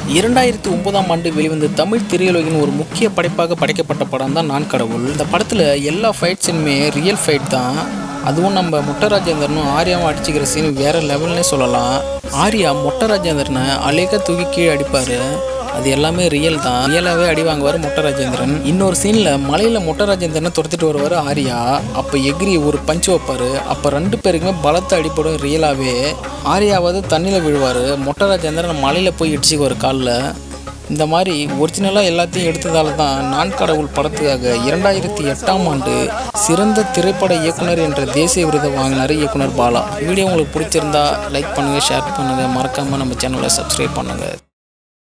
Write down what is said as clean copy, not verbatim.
2009ஆம் ஆண்டு வெளிவந்த தமிழ் திரையுலகின் ஒரு முக்கிய படைப்பாக படைக்கப்பட்ட படம் தான் நான் கடவுள். இந்த படத்தில் எல்லா ஃபைட்ஸுமே ரியல் ஃபைட் தான். அதுவும் நம்ம மொட்ட ராஜேந்திரனும் ஆர்யாவும் அடிச்சுக்கிற சீன் வேறு லெவல்னே சொல்லலாம். ஆர்யா மொட்ட ராஜேந்திரனை அலேக்க தூக்கி கீழே அடிப்பார். அது எல்லாமே ரியல் தான். ரியலாகவே அடி வாங்குவார் மொட்ட ராஜேந்திரன். இன்னொரு சீனில் மலையில் மொட்ட ராஜேந்திரனை துரத்திட்டு வருவார் ஆர்யா. அப்போ எகிரி ஒரு பஞ்சு வைப்பார். அப்போ 2 பேருக்குமே பலத்தை அடிப்படும் ரியலாகவே. ஆர்யாவது தண்ணியில் விழுவார், மொட்ட ராஜேந்திரன் மலையில் போய் இடிச்சுக்குவார் காலில். இந்த மாதிரி ஒரிஜினலாக எல்லாத்தையும் எடுத்ததால தான் நான் கடவுள் படத்துக்காக 2008ஆம் ஆண்டு சிறந்த திரைப்பட இயக்குனர் என்ற தேசிய விருதை வாங்கினார் இயக்குனர் பாலா. வீடியோ உங்களுக்கு பிடிச்சிருந்தா லைக் பண்ணுங்கள், ஷேர் பண்ணுங்கள், மறக்காமல் நம்ம சேனலை சப்ஸ்கிரைப் பண்ணுங்கள்.